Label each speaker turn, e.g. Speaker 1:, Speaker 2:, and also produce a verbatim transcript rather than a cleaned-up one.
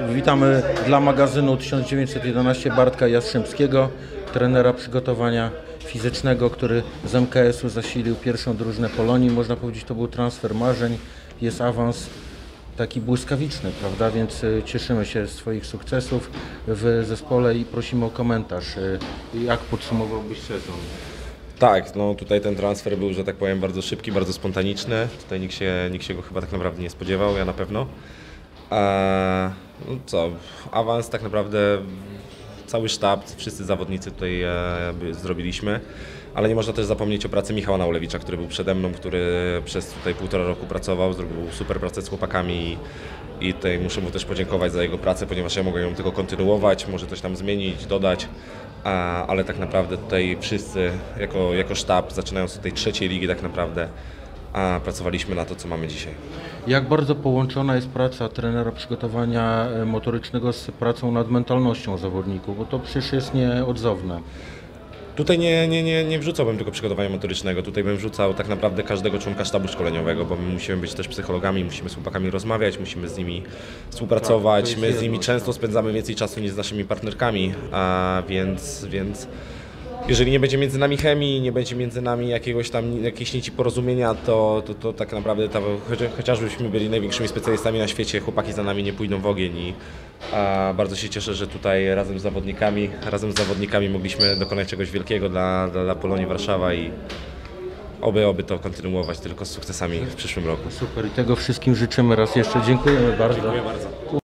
Speaker 1: Witamy dla magazynu tysiąc dziewięćset jedenaście Bartka Jastrzębskiego, trenera przygotowania fizycznego, który z M K S-u zasilił pierwszą drużynę Polonii. Można powiedzieć, to był transfer marzeń, jest awans taki błyskawiczny, prawda? Więc cieszymy się z Twoich sukcesów w zespole i prosimy o komentarz. Jak podsumowałbyś sezon?
Speaker 2: Tak, no tutaj ten transfer był, że tak powiem, bardzo szybki, bardzo spontaniczny. Tutaj nikt się, nikt się go chyba tak naprawdę nie spodziewał, ja na pewno. Eee, no co, awans tak naprawdę cały sztab, wszyscy zawodnicy tutaj e, zrobiliśmy, ale nie można też zapomnieć o pracy Michała Naulewicza, który był przede mną, który przez tutaj półtora roku pracował, zrobił super pracę z chłopakami i, i tutaj muszę mu też podziękować za jego pracę, ponieważ ja mogę ją tylko kontynuować, może coś tam zmienić, dodać, a, ale tak naprawdę tutaj wszyscy jako, jako sztab, zaczynając od tej trzeciej ligi tak naprawdę, a pracowaliśmy na to, co mamy dzisiaj.
Speaker 1: Jak bardzo połączona jest praca trenera przygotowania motorycznego z pracą nad mentalnością zawodników, bo to przecież jest nieodzowne.
Speaker 2: Tutaj nie, nie, nie, nie wrzucałbym tylko przygotowania motorycznego, tutaj bym wrzucał tak naprawdę każdego członka sztabu szkoleniowego, bo my musimy być też psychologami, musimy z chłopakami rozmawiać, musimy z nimi współpracować, tak, my z nimi często spędzamy więcej czasu niż z naszymi partnerkami, a więc, więc jeżeli nie będzie między nami chemii, nie będzie między nami jakiegoś tam, jakiejś nici porozumienia, to, to, to tak naprawdę ta, chociażbyśmy byli największymi specjalistami na świecie, chłopaki za nami nie pójdą w ogień i a bardzo się cieszę, że tutaj razem z zawodnikami, razem z zawodnikami mogliśmy dokonać czegoś wielkiego dla, dla, dla Polonii Warszawa i oby, oby to kontynuować tylko z sukcesami w przyszłym roku.
Speaker 1: Super i tego wszystkim życzymy raz jeszcze. Dziękujemy bardzo.
Speaker 2: Dziękuję bardzo.